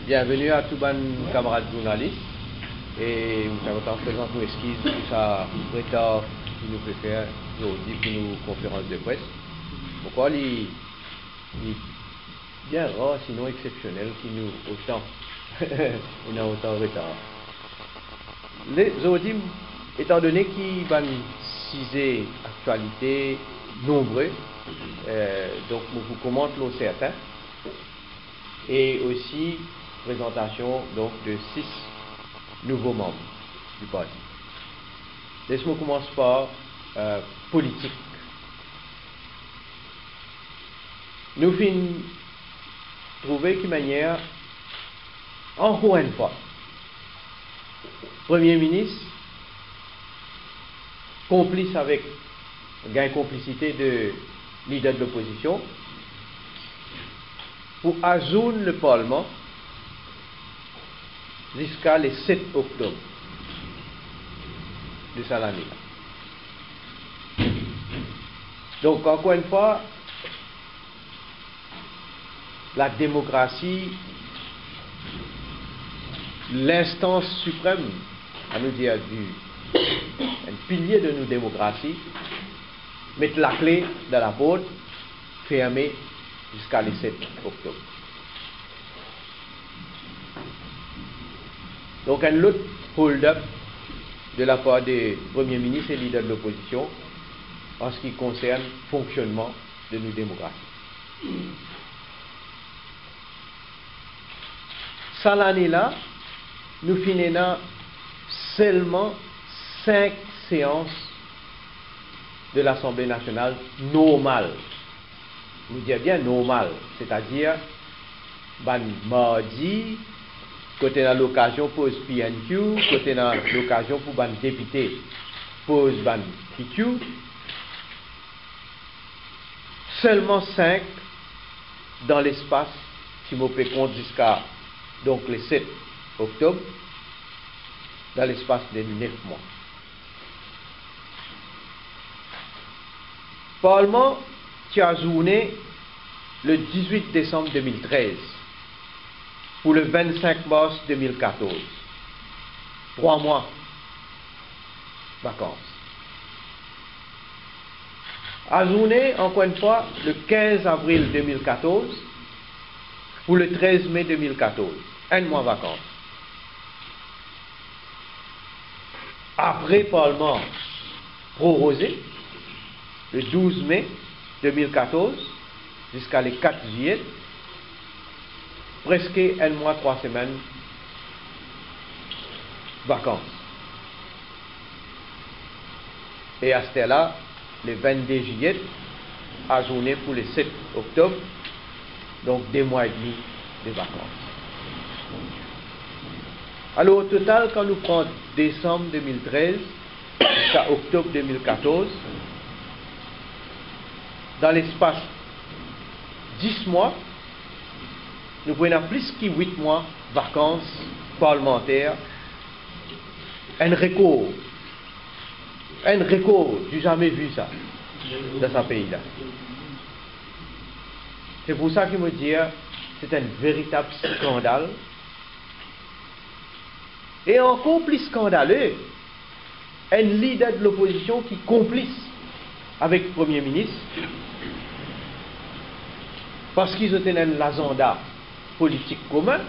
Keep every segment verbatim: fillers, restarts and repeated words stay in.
Bienvenue à tous les camarades journalistes. Et nous avons présenter nos esquisses pour ça retard qui nous peut faire aujourd'hui pour nos conférences de presse. Pourquoi il est bien rare, sinon exceptionnel, qui nous autant on a autant de retard. Les aujourd'hui, étant donné qu'il y a une six actualités nombreuses, euh, donc nous vous commentons certains et aussi présentation donc de six nouveaux membres du parti. Laisse-moi commencer par euh, politique. Nous finissons trouver qu'une manière, encore une fois, Premier ministre, complice avec gain complicité de leader de l'opposition, pour ajourner le Parlement jusqu'à le sept octobre de cette année-là. Donc, encore une fois, la démocratie, l'instance suprême, à nous dire, du, un pilier de nos démocraties, mettre la clé dans la porte, fermée jusqu'à le sept octobre. Donc, un autre hold-up de la part des premiers ministres et leaders de l'opposition en ce qui concerne le fonctionnement de nos démocraties. Cette année-là, nous finissons seulement cinq séances de l'Assemblée nationale normale. Nous disons bien normal, c'est-à-dire ban mardi, côté dans l'occasion pose P N Q, côté dans l'occasion pour ban député pose ban P Q. Seulement cinq dans l'espace, si vous pouvez compter jusqu'à donc le sept octobre, dans l'espace de neuf mois. Parlement qui a journé le dix-huit décembre deux mille treize pour le vingt-cinq mars deux mille quatorze. Trois mois vacances. A journé, encore une fois, le quinze avril deux mille quatorze pour le treize mai deux mille quatorze. Un mois vacances. Après Parlement prorogé, le douze mai deux mille quatorze jusqu'à le quatre juillet, presque un mois, trois semaines, vacances. Et à ce là le vingt-deux juillet, à journée pour le sept octobre, donc deux mois et demi de vacances. Alors au total, quand nous prenons décembre deux mille treize jusqu'à octobre deux mille quatorze, dans l'espace dix mois, nous prenons plus que huit mois vacances parlementaires, un record, un record, j'ai jamais vu ça dans ce pays-là. C'est pour ça que je me dis, c'est un véritable scandale. Et encore plus scandaleux, un leader de l'opposition qui complice avec le Premier ministre parce qu'ils ont un agenda politique commun,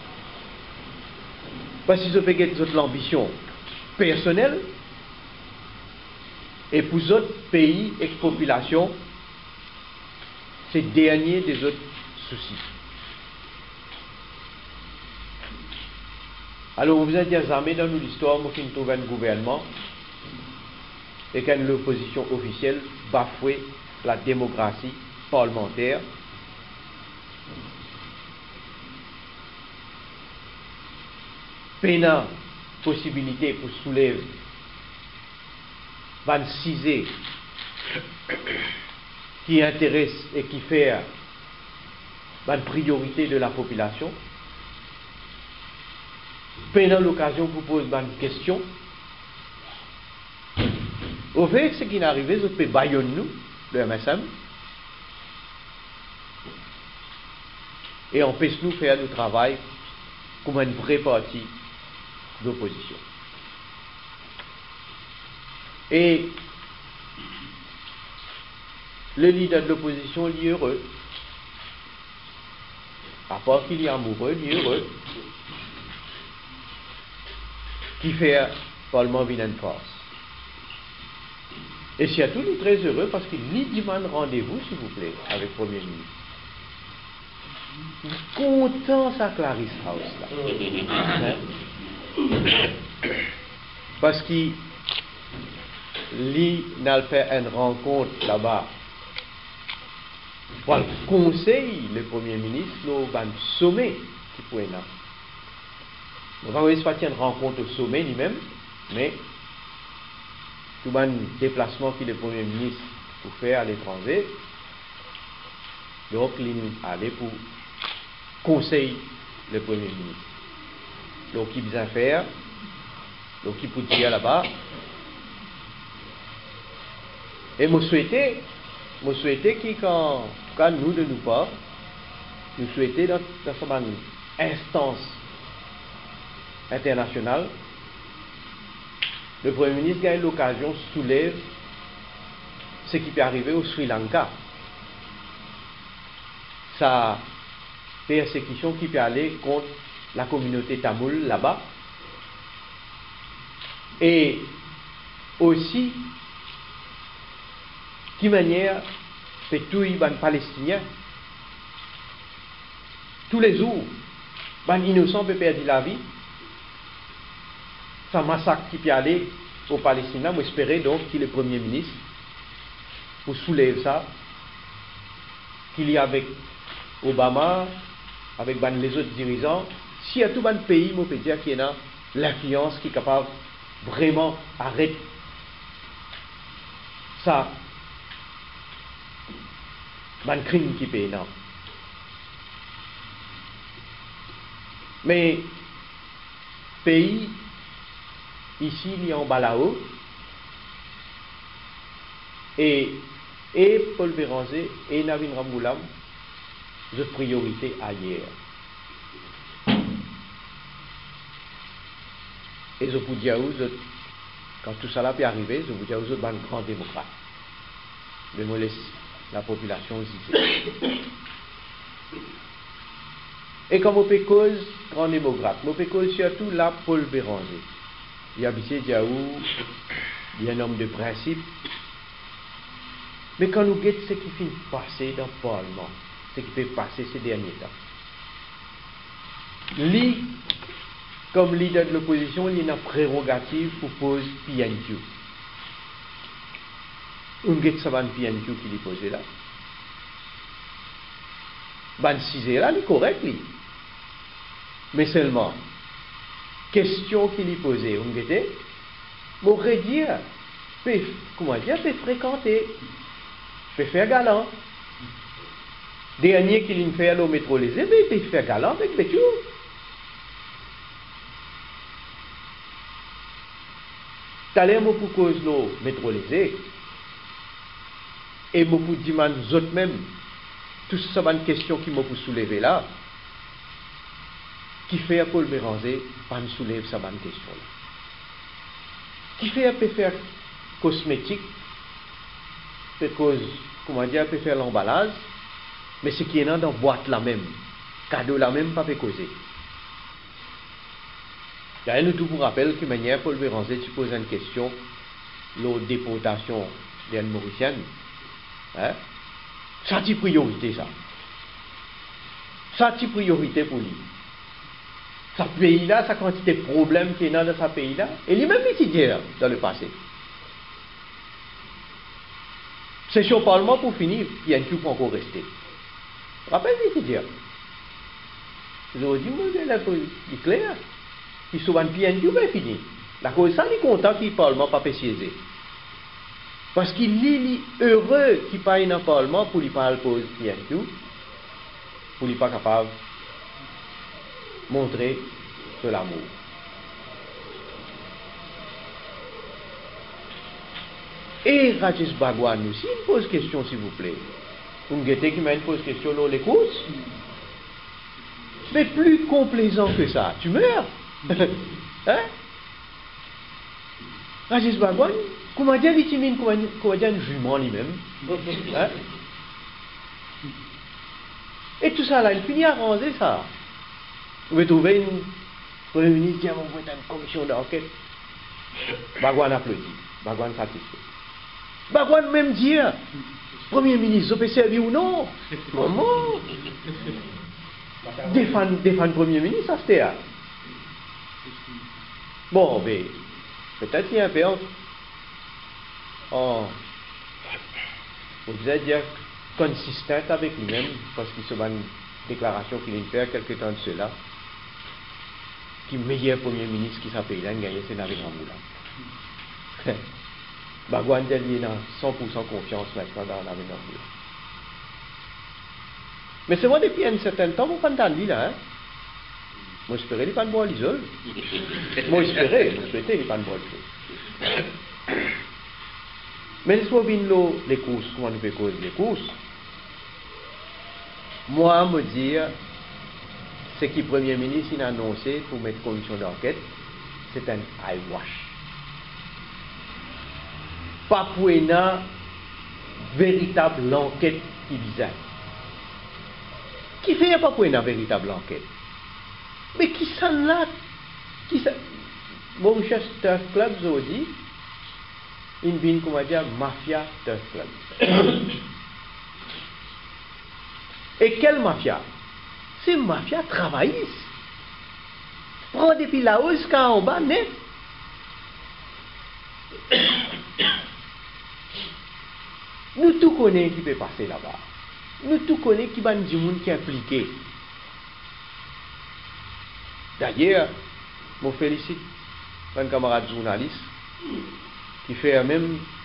parce qu'ils ont l'ambition personnelle, et pour les autres pays et populations, c'est dernier des autres soucis. Alors, vous avez dit jamais dans l'histoire, moi qui me trouve un gouvernement et qu'une l'opposition officielle bafoue la démocratie parlementaire. Pénant possibilité pour soulever vingt-six qui intéresse et qui fait la priorité de la population. Pénant l'occasion pour poser une question. Au fait, ce qui est arrivé, c'est que Bayonne nous, le M S M, et empêche nous de faire le travail comme un vrai parti d'opposition. Et le leader de l'opposition, il est heureux. À part qu'il est amoureux, il est heureux. Qui fait le Parlement vilaine force. Et surtout, il est très heureux parce qu'il lui demande rendez-vous, s'il vous plaît, avec le Premier ministre. Il est content, ça, Clarisse House, là. Hein? Parce qu'il lui n'a fait une rencontre là-bas. Pour le conseil, le Premier ministre, nous avons un sommet qui pourrait être là. Nous avons pas une rencontre au sommet lui-même, mais tout un déplacement que le Premier ministre pour faire à l'étranger, donc il est allé pour conseiller le Premier ministre. Donc il vient faire, donc il peut dire là-bas, et je souhaitais, je souhaitais que quand, quand nous de nous part, nous souhaitions dans, dans cette instance internationale, le Premier ministre gagne l'occasion, soulève ce qui peut arriver au Sri Lanka. Sa persécution qui peut aller contre la communauté tamoule là-bas. Et aussi, qui manière fait tout les Palestiniens. Tous les jours, les innocents peuvent perdre la vie. C'est un massacre qui peut aller aux Palestiniens. Moi, j'espérais donc qu'il est le Premier ministre pour soulever ça, qu'il y a avec Obama, avec les autres dirigeants. S'il y a tout un pays, on peut dire qu'il y a l'influence qui est capable vraiment d'arrêter ça, un crime qui peut être énorme. Mais pays ici, il y a en Balao, et, et Paul Béranger et Navin Ramoulam, de priorité ailleurs. Et je vous dis à vous, quand tout ça peut arriver, je vous dis à vous, un grand démocrate. Je me laisse la population ziser. Et comme on peut cause, grand démocrate, on peut cause surtout là, Paul Béranger. Il y a Bissé Diaou, il y a un homme de principe. Mais quand nous guettons ce qui finit de passer dans le Parlement, ce qui peut passer ces derniers temps, lui, comme leader de l'opposition, il a une prérogative pour poser P N Q. On guette ça, P N Q qui lui posé là. Ben, si c'est là, il est correct, lui. Mais seulement, question qu'il lui posait, on guette, m'aurait dit, comment dire, peut fréquenter, peut faire galant. Dernier qu'il lui fait au métro les élèves, peut faire galant avec les tout. T'allais moi pour cause nos métrolésés et moi pour dire nous autres même tout ça une question qui m'a pour soulever là qui fait à Paul Béranger pas nous soulever ça bonne question là qui fait à peut faire cosmétique peut cause comment dire peut faire l'emballage mais ce qui est dans boîte la même cadeau la même pas peut causer. D'ailleurs, nous tout vous rappelle que manière Paul Béranger tu poses une question, la déportation des Mauriciennes, hein? Ça c'est priorité ça. Ça c'est priorité pour lui. Ce pays-là, sa quantité de problèmes qu'il y a dans ce pays-là, et lui-même étudié dans le passé. C'est sur le Parlement pour finir, il y a un truc pour encore rester. Rappelle l'étudiant. Je vous dis, moi, c'est clair. Qui souvent bien du bien fini. La cause ça, il est content qu'il Parlement pas précisé. Parce qu'il est heureux qu'il paye dans le Parlement pour lui parler pose bien tout, pour lui pas capable de montrer de l'amour. Et Rajesh Bhagwan aussi, il pose question s'il vous plaît. Vous me guettez qui m'a pose question, l'on l'écoute. Mais plus complaisant que ça, tu meurs. Hein? Régis Bagouane, comment dire, il timide, comment dire, un jument lui-même. Hein? Et tout ça là, il finit à ranger ça. Vous pouvez trouver une Premier ministre qui a envoyé une commission d'enquête. Bagouane applaudit, Bagouane satisfait. Bagouane même dit, Premier ministre, vous pouvez servir ou non? Comment? Défendre, défendre Premier ministre, ça c'était. Bon, mais peut-être qu'il y a un peu en. On devait dire consistant avec lui-même, parce qu'il se bat une déclaration qu'il vient de faire quelque temps de cela, qui est le meilleur Premier ministre qui s'appelle là, gagné, c'est Navid Ramboula. Bagouane il a cent pour cent confiance maintenant dans Navid Ramboula. Mais c'est moi depuis un certain temps, vous ne pas dit là, hein? Moi j'espérais qu'il n'y ait pas de bois l'isole. Moi j'espérais, moi souhaitais qu'il n'y ait pas de bois l'isole. Mais laisse-moi bien les courses, comment nous pouvons causer les courses. Moi, me dire, ce que le Premier ministre a annoncé pour mettre commission d'enquête, c'est un eyewash. Pas pour une véritable enquête qui visait. Qui fait pas pour une véritable enquête? Mais qui s'en là? Qui s'en... Mauritius Turf Club, je dis, une bine, comment dire, mafia Turf Club. Et quelle mafia? C'est une mafia travailliste. Prends depuis là-haut jusqu'en bas, net. Nous tout connaissons qui peut passer là-bas. Nous tout connaissons qui va du monde qui est impliqué. D'ailleurs, je félicite un camarade journaliste qui fait même